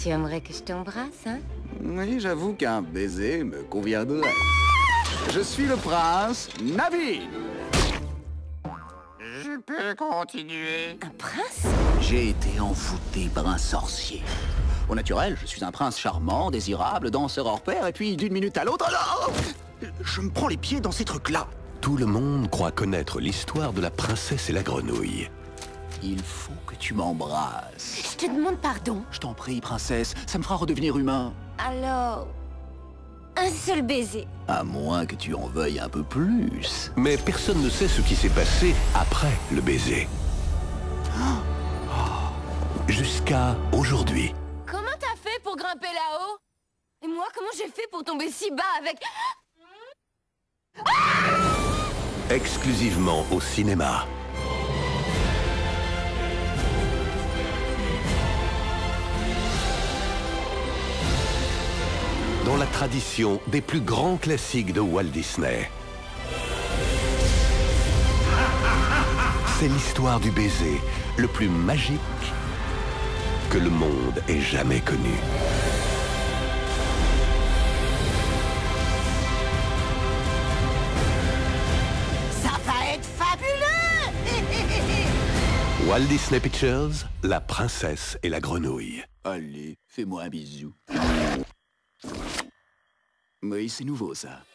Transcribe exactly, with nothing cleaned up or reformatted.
Tu aimerais que je t'embrasse, hein? Oui, j'avoue qu'un baiser me conviendrait. Je suis le prince Nabil. Je peux continuer? Un prince? J'ai été envoûté par un sorcier. Au naturel, je suis un prince charmant, désirable, danseur hors pair, et puis d'une minute à l'autre, alors, je me prends les pieds dans ces trucs-là. Tout le monde croit connaître l'histoire de la princesse et la grenouille. Il faut que tu m'embrasses. Je te demande pardon. Je t'en prie, princesse, ça me fera redevenir humain. Alors... un seul baiser. À moins que tu en veuilles un peu plus. Mais personne ne sait ce qui s'est passé après le baiser. Jusqu'à aujourd'hui. Comment t'as fait pour grimper là-haut? Et moi, comment j'ai fait pour tomber si bas avec... Exclusivement au cinéma. Dans la tradition des plus grands classiques de Walt Disney. C'est l'histoire du baiser le plus magique que le monde ait jamais connu. Ça va être fabuleux! Walt Disney Pictures, La princesse et la grenouille. Allez, fais-moi un bisou. Oui, c'est nouveau, ça.